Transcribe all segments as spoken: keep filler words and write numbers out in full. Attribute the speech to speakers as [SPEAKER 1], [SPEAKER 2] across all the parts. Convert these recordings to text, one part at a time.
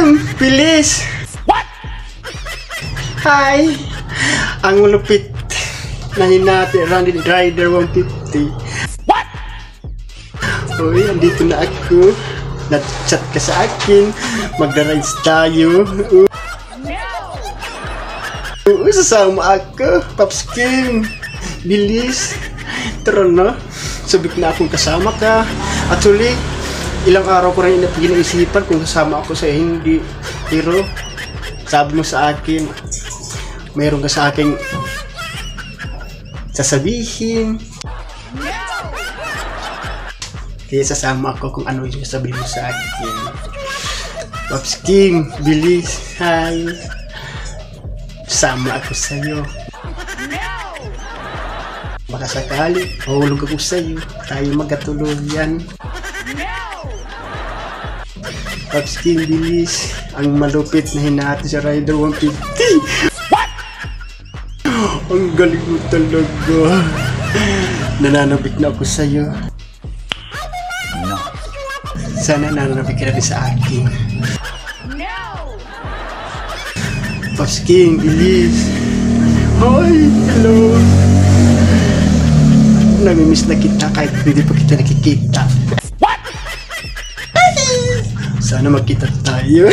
[SPEAKER 1] Kim! Bilis! What? Hi! Ang malupit na hinati, Randy Rider one fifty. What? Uy, andito na ako. Nat-chat ka sa akin. Magra-rides tayo. Oo, sasama ako. Pops Kim. Bilis. Tara na. Sabik na akong kasama ka. Actually, ilang araw ko rin ginaisipan kung kasama ako sa hindi. Pero, sabi mo sa akin, mayroon ka sa akin sasabihin. Kaya sasama ako kung ano yung sabihin mo sa akin. Pops Kim, bilis. Hi. Sama ako sa'yo. Baka sakali, mahulog ako sa'yo. Tayo magkatuluyan. Pops Kim, bilis. Ang malupit na hinati sa Rider one fifty. What? Ang galing mo talaga. Nananabik na ako sa'yo. No. Sana nananabik ka na rin sa akin. No. Pops Kim, bilis. Hi, hello. Namimiss na kita kahit hindi pa kita nakikita. What? Sana magkita tayo.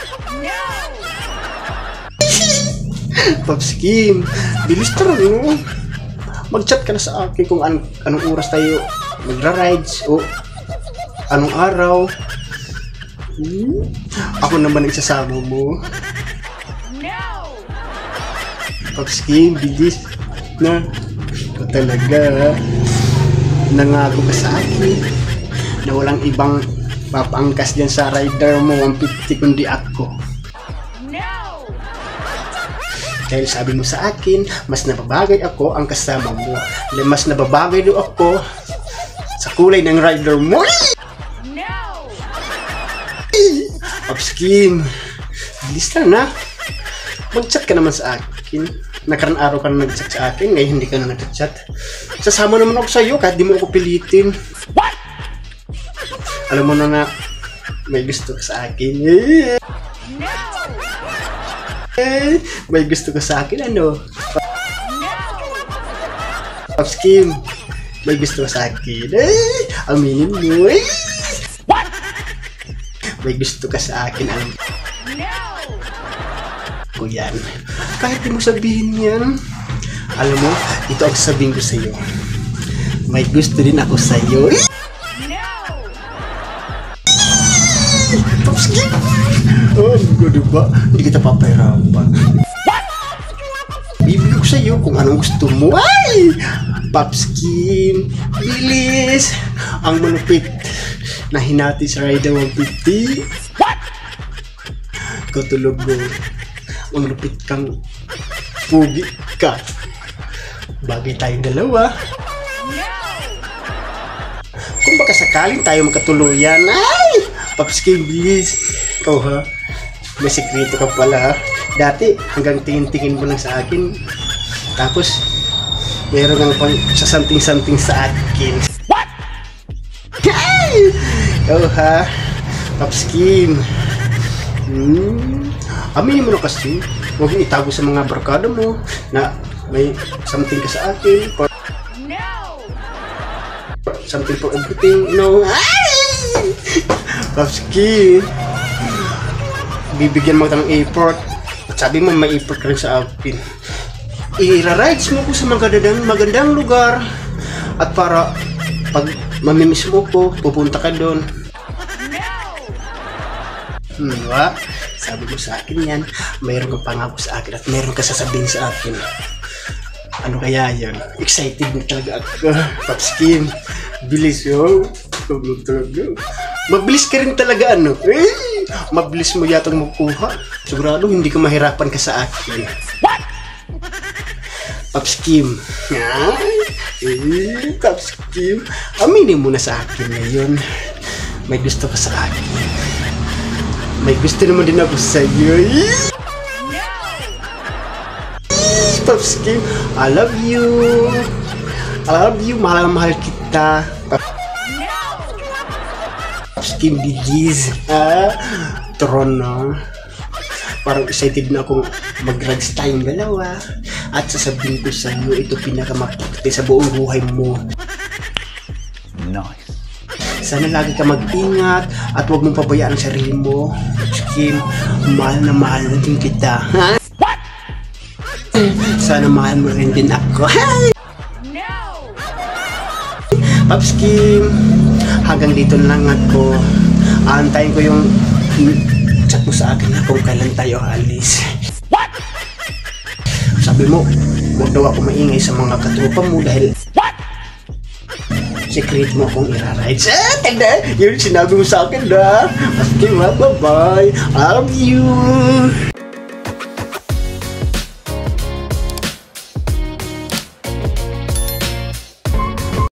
[SPEAKER 1] Pops Kim, bilis tara no. Mag-chat ka na sa akin kung an anong oras tayo magra-rides o anong araw. Hmm? Ako naman ang isasama mo. Pops Kim, bilis na. Ito talaga. Nangako ka sa akin na walang ibang papaangkas dyan sa rider mo one fifty kundi ako. Dahil sabi mo sa akin, mas nababagay ako ang kasama mo. Dahil mas nababagay do ako sa kulay ng rider mo. Pops Kim, bilis na na. Mag-chat ka naman sa akin. Nakarang araw ka na nag-chat sa akin, ngayon hindi ka na nag-chat. Sasama naman ako sa'yo kahit di mo ako pilitin. What? Alam mo na na may gusto ka sa akin. Eh, eh, may gusto ka sa akin, ano? Pops Kim, may gusto ka sa akin. Eh, aminin mo. Eh. What? May gusto ka sa akin, alam mo. Ko yan. Kahit di mo sabihin yan, alam mo, ito ang sabihin ko sa iyo. May gusto din ako sa iyo. Pops Kim! Oh, diba? Hindi kita papahirapan. Bibigay ko sa iyo kung anong gusto mo. Ay! Pops Kim, bilis! Ang malupit na hinati sa Rider one fifty. What? Katulog mo. Ang lupit kang pugi ka. Bagay tayong dalawa. Kung baka sakaling tayo magkatuluyan, ay! Pops Kim, bilis. Ikaw ha, may sekreto ka pala ha. Dati hanggang tingin-tingin mo lang sa akin. Tapos, meron kang pang sasanting-santing sa akin. What? Ay! Ikaw ha, Pops Kim. Hmm. Aminin mo na kasi, huwag mo itago sa mga barkada mo na may something ka sa akin for no. Something for everything, no. Pops Kim, bibigyan mo ka ng effort at sabi mo may effort ka rin sa akin. I-rides mo ko sa magandang, magandang lugar at para pag mamimiss mo ko, pupunta ka doon. Hmm, diba? Sabi mo sa akin yan, mayroon kang pangako sa akin at mayroon ka sasabihin sa akin. Ano kaya yan? Excited na talaga ako. Pops Kim, bilis yo. Mabilis ka rin talaga, ano? Eh, mabilis mo yatang makuha. Sigurado hindi ka mahirapan ka sa akin. What? Pops Kim. Eh, Pops Kim, aminin mo na sa akin ngayon. May gusto ka sa akin. May gusto naman din ako sa iyo. Pops Kim, I love you. I love you. Mahal na mahal kita. Pops Kim, bilis. Ah, later on, no? Parang excited na akong mag-drugs tayong dalawa. At sasabihin ko sa iyo, ito pinakamakikita sa buong buhay mo.
[SPEAKER 2] Nice.
[SPEAKER 1] Sana lagi ka mag-ingat at huwag mong pabayaan ang sarili mo. Kim, mahal na mahal na din kita. Ha? What? Sana mahal mo rin din ako. No! Pops Kim, hanggang dito lang ako. Aantayin ko yung chat mo sa akin na kung kailan tayo alis. What? Sabi mo, huwag daw ako maingay sa mga katropa mo dahil what? Secret mo akong ira-rides. Ah, tanda! Yun sinabi mo sa akin na. Mas Kim, bye-bye. I love you.